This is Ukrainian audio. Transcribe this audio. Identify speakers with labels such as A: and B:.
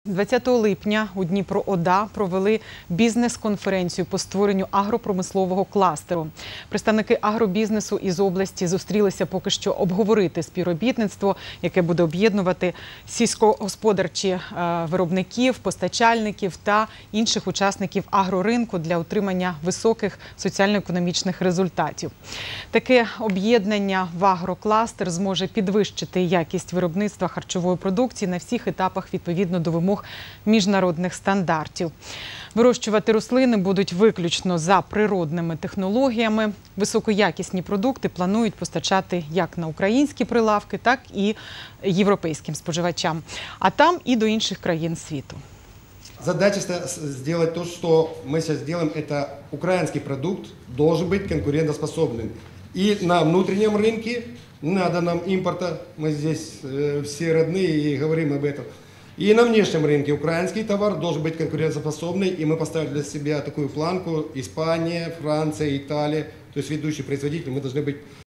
A: 20 липня у Дніпро-ОДА провели бізнес-конференцію по створенню агропромислового кластеру. Представники агробізнесу із області зустрілися поки що обговорити співробітництво, яке буде об'єднувати сільськогосподарчі виробників, постачальників та інших учасників агроринку для отримання високих соціально-економічних результатів. Таке об'єднання в агрокластер зможе підвищити якість виробництва харчової продукції на всіх етапах відповідно до вимог міжнародних стандартів. Вирощувати рослини будуть виключно за природними технологіями. Високоякісні продукти планують постачати як на українські прилавки, так і європейським споживачам, а там і до інших країн світу.
B: Задача сделать то, что мы сейчас делаем, это украинский продукт должен быть конкурентоспособным. И на внутреннем рынке не надо нам импорта, мы здесь все родные и говорим об этом. И на внешнем рынке украинский товар должен быть конкурентоспособный, и мы поставили для себя такую планку: Испания, Франция, Италия, то есть ведущие производители, мы должны быть